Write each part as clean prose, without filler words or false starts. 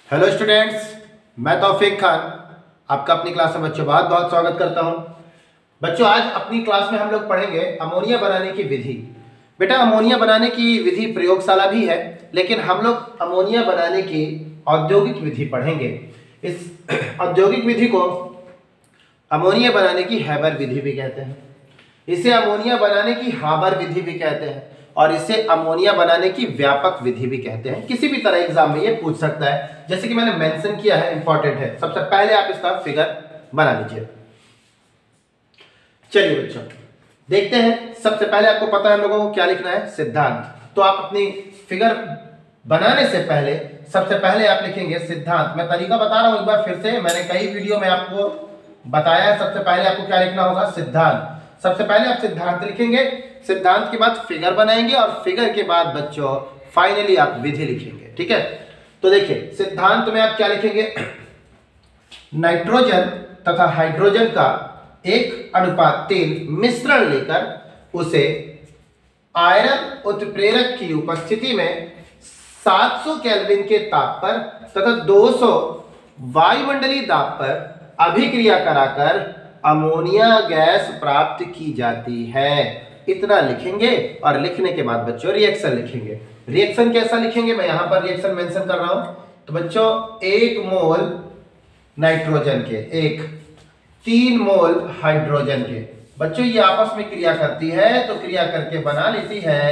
Hello students, मैं तौफीक खान आपका अपनी क्लास में बच्चों बहुत बहुत स्वागत करता हूं। बच्चों, आज अपनी क्लास में हम लोग पढ़ेंगे अमोनिया बनाने की विधि। बेटा, अमोनिया बनाने की विधि प्रयोगशाला भी है, लेकिन हम लोग अमोनिया बनाने की औद्योगिक विधि पढ़ेंगे। इस औद्योगिक विधि को अमोनिया बनाने की हैबर विधि भी कहते हैं, इसे अमोनिया बनाने की हाबर विधि भी कहते हैं, और इसे अमोनिया बनाने की व्यापक विधि भी कहते हैं। किसी भी तरह एग्जाम में ये पूछ सकता है, जैसे कि मैंने मेंशन किया है, इंपॉर्टेंट है। सबसे पहले आप इसका फिगर बना लीजिए। चलिए बच्चों, देखते हैं। सबसे पहले आपको पता है हम लोगों को क्या लिखना है, सिद्धांत। तो आप अपनी फिगर बनाने से पहले सबसे पहले आप लिखेंगे सिद्धांत। मैं तरीका बता रहा हूं एक बार फिर से, मैंने कई वीडियो में आपको बताया है। सबसे पहले आपको क्या लिखना होगा, सिद्धांत। सबसे पहले आप सिद्धांत लिखेंगे, सिद्धांत के बाद फिगर बनाएंगे, और फिगर के बाद बच्चों फाइनली आप विधि लिखेंगे। ठीक है, तो देखिए सिद्धांत में आप क्या लिखेंगे, नाइट्रोजन तथा हाइड्रोजन का 1:3 मिश्रण लेकर उसे आयरन उत्प्रेरक की उपस्थिति में 700 केल्विन के ताप पर तथा 200 वायुमंडलीय दाब पर अभिक्रिया कराकर अमोनिया गैस प्राप्त की जाती है। इतना लिखेंगे, और लिखने के बाद बच्चों रिएक्शन लिखेंगे। रिएक्शन कैसा लिखेंगे, मैं यहां पर रिएक्शन मेंशन कर रहा हूं। तो बच्चों 1 मोल नाइट्रोजन के 3 मोल हाइड्रोजन के, बच्चों ये आपस में क्रिया करती है, तो क्रिया करके बना लेती है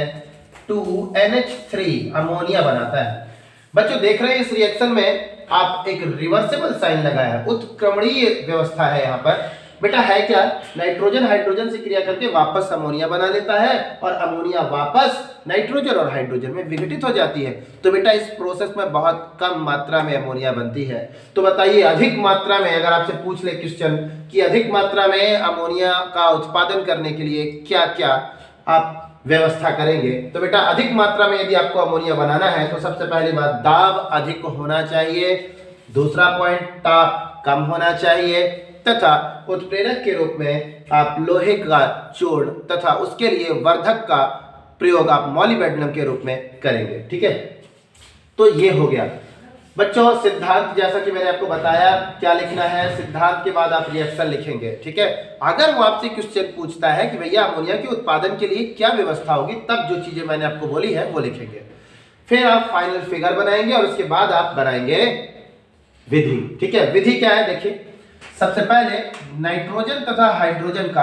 2NH3 अमोनिया बनाता है। बच्चों देख रहे हैं इस रिएक्शन में आप एक रिवर्सिबल साइन लगाया है, उत्क्रमणीय व्यवस्था है यहाँ पर। बेटा है क्या, नाइट्रोजन हाइड्रोजन से क्रिया करके वापस अमोनिया बना लेता है, और अमोनिया वापस नाइट्रोजन और हाइड्रोजन में विघटित हो जाती है। तो बेटा इस प्रोसेस में बहुत कम मात्रा में अमोनिया बनती है। तो बताइए अधिक मात्रा में, अगर आपसे पूछ ले क्वेश्चन कि अधिक मात्रा में अमोनिया का उत्पादन करने के लिए क्या क्या आप व्यवस्था करेंगे, तो बेटा अधिक मात्रा में यदि आपको अमोनिया बनाना है तो सबसे पहली बात, दाब अधिक होना चाहिए। दूसरा पॉइंट, ताप कम होना चाहिए, तथा उत्प्रेरक के रूप में आप लोहे का चूर्ण तथा उसके लिए वर्धक का प्रयोग आप मॉलिब्डेनम के रूप में करेंगे। ठीक है, तो ये हो गया बच्चों सिद्धांत। जैसा कि मैंने आपको बताया क्या लिखना है, सिद्धांत के बाद आप रिएक्शन लिखेंगे। ठीक है, अगर वो आपसे क्वेश्चन पूछता है कि भैया अमोनिया के उत्पादन के लिए क्या व्यवस्था होगी, तब जो चीजें मैंने आपको बोली है वो लिखेंगे। फिर आप फाइनल फिगर बनाएंगे, और उसके बाद आप बनाएंगे विधि। ठीक है, विधि क्या है देखिए। सबसे पहले नाइट्रोजन तथा हाइड्रोजन का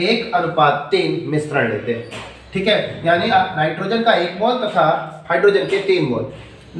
1:3 मिश्रण लेते हैं। ठीक है, यानी नाइट्रोजन का 1 मोल तथा हाइड्रोजन के 3 मोल,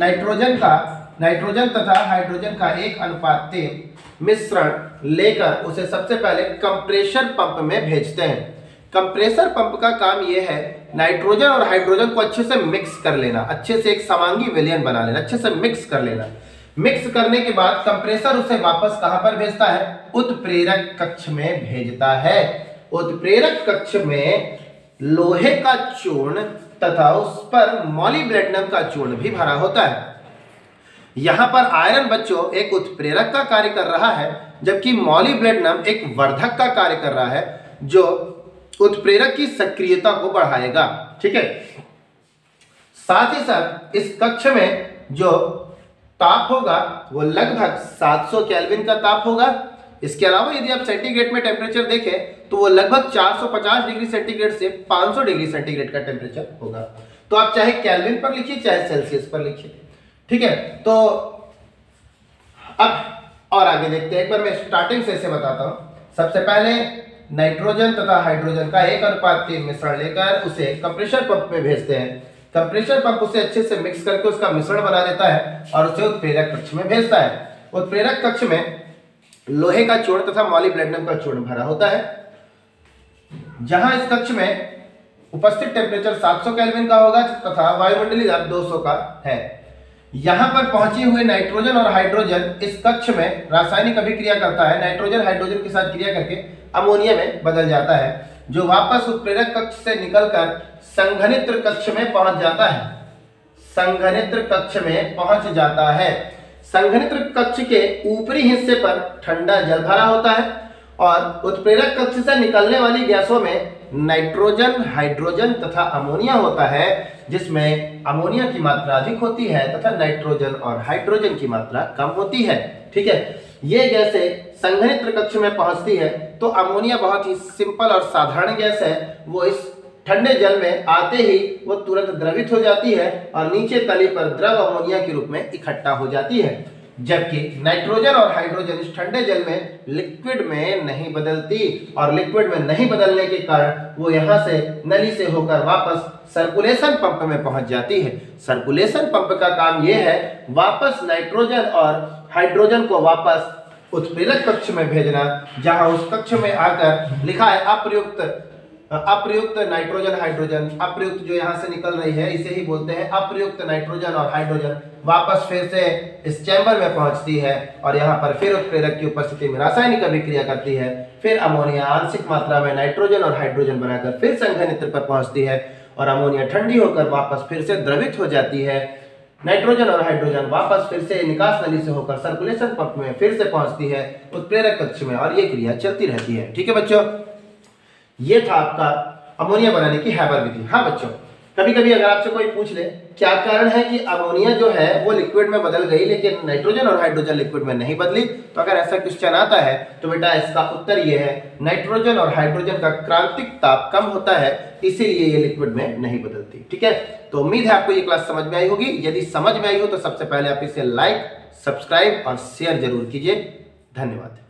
नाइट्रोजन तथा हाइड्रोजन का 1:3 मिश्रण लेकर उसे सबसे पहले कंप्रेसर पंप में भेजते हैं। कंप्रेसर पंप का काम यह है नाइट्रोजन और हाइड्रोजन को अच्छे से मिक्स कर लेना, अच्छे से एक समांगी विलयन बना लेना, अच्छे से मिक्स कर लेना। मिक्स करने के बाद कंप्रेसर उसे वापस कहां पर भेजता है, उत्प्रेरक कक्ष में भेजता है। उत्प्रेरक कक्ष में लोहे का चूर्ण तथा उस पर मॉलिब्डेनम का चूर्ण भी भरा होता है। यहां पर आयरन बच्चों एक उत्प्रेरक का कार्य कर रहा है, जबकि मॉलिब्डेनम एक वर्धक का कार्य कर रहा है, जो उत्प्रेरक की सक्रियता को बढ़ाएगा। ठीक है, साथ ही साथ इस कक्ष में जो ताप होगा वो लगभग 700 केल्विन का ताप होगा। इसके अलावा यदि आप सेंटीग्रेड में टेम्परेचर देखें तो वो लगभग 450 डिग्री सेंटीग्रेड से 500 डिग्री सेंटीग्रेड का टेम्परेचर होगा। तो आप चाहे केल्विन पर लिखिए चाहे सेल्सियस पर लिखिए। ठीक है, तो अब और आगे देखते हैं। एक बार मैं स्टार्टिंग से इसे बताता हूं। सबसे पहले नाइट्रोजन तथा हाइड्रोजन का 1:3 मिश्रण लेकर उसे कंप्रेसर पंप में भेजते हैं। कंप्रेसर पंप उसे अच्छे से मिक्स करके उसका मिश्रण बना देता है और उसे उत्प्रेरक कक्ष में भेजता है। उत्प्रेरक कक्ष में लोहे का चूर्ण तथा मॉलिब्डेनम का चूर्ण भरा होता है। जहां इस कक्ष में उपस्थित टेम्परेचर 700 केल्विन का होगा तथा वायुमंडलीय दाब 200 का है। यहां पर पहुंचे हुए नाइट्रोजन और हाइड्रोजन इस कक्ष में रासायनिक अभिक्रिया करता है। नाइट्रोजन हाइड्रोजन के साथ क्रिया करके अमोनिया में बदल जाता है, जो वापस उत्प्रेरक कक्ष से निकलकर संघनित्र कक्ष में पहुंच जाता है। संघनित्र कक्ष में पहुंच जाता है। संघनित्र कक्ष के ऊपरी हिस्से पर ठंडा जल भरा होता है, और उत्प्रेरक कक्ष से निकलने वाली गैसों में नाइट्रोजन, हाइड्रोजन तथा अमोनिया होता है, जिसमें अमोनिया की मात्रा अधिक होती है तथा नाइट्रोजन और हाइड्रोजन की मात्रा कम होती है। ठीक है, ये गैसें संघनित्र कक्ष में पहुंचती है तो अमोनिया बहुत ही सिंपल और साधारण गैस है, वो इस ठंडे जल में आते ही वो तुरंत द्रवित हो जाती है और नीचे तली पर द्रव अमोनिया के रूप में इकट्ठा हो जाती है, जबकि नाइट्रोजन और हाइड्रोजन इस ठंडे जल में लिक्विड में नहीं बदलती और लिक्विड में नहीं बदलने के कारण वो यहाँ से नली से होकर वापस सर्कुलेशन पंप में पहुंच जाती है। सर्कुलेशन पंप का काम ये है वापस नाइट्रोजन और हाइड्रोजन को वापस उत्प्रेरक कक्ष में भेजना, जहां उस कक्ष में आकर लिखा है अप्रयुक्त नाइट्रोजन हाइड्रोजन, अप्रयुक्त जो यहाँ से निकल रही है इसे ही बोलते हैं अप्रयुक्त नाइट्रोजन और हाइड्रोजन, वापस फिर से इस चैम्बर में पहुंचती है और यहाँ पर फिर उत्प्रेरक की उपस्थिति में रासायनिक अभिक्रिया करती है। फिर अमोनिया आंशिक मात्रा में नाइट्रोजन और हाइड्रोजन बनाकर फिर संघनित्र पर पहुंचती है और अमोनिया ठंडी होकर वापस फिर से द्रवित हो जाती है। नाइट्रोजन और हाइड्रोजन वापस फिर से निकास नली से होकर सर्कुलेशन पंप में फिर से पहुंचती है उत्प्रेरक कक्ष में और ये क्रिया चलती रहती है। ठीक है बच्चों, ये था आपका अमोनिया बनाने की हैबर विधि। हाँ बच्चों, कभी कभी अगर आपसे कोई पूछ ले क्या कारण है कि अमोनिया जो है वो लिक्विड में बदल गई लेकिन नाइट्रोजन और हाइड्रोजन लिक्विड में नहीं बदली, तो अगर ऐसा क्वेश्चन आता है तो बेटा इसका उत्तर ये है नाइट्रोजन और हाइड्रोजन का क्रांतिक ताप कम होता है, इसीलिए ये लिक्विड में नहीं बदलती। ठीक है, तो उम्मीद है आपको ये क्लास समझ में आई होगी। यदि समझ में आई हो तो सबसे पहले आप इसे लाइक, सब्सक्राइब और शेयर जरूर कीजिए। धन्यवाद।